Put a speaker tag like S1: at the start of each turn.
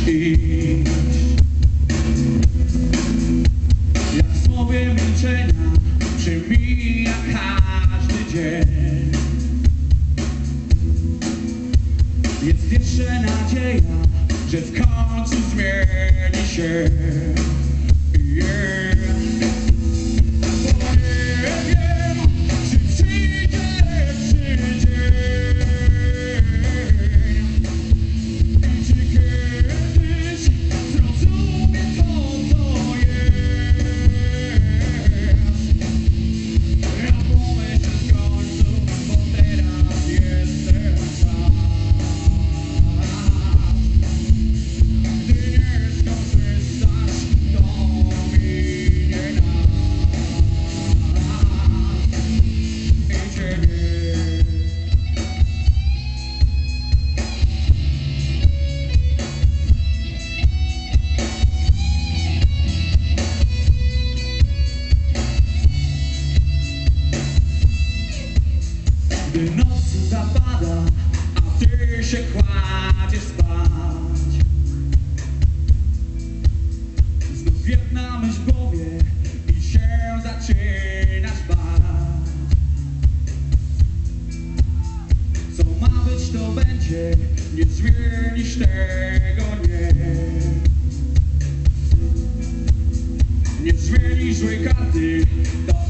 S1: iść. Jak w słowie milczenia przemija każdy dzień. Jest jeszcze nadzieja, że w końcu zmieni się. Gdy noc zapada, a ty się kładziesz spać, znów jedna myśl w głowie i się zaczynasz bać. Co ma być, to będzie, nie zmienisz tego, nie. Nie zmienisz złej karty, to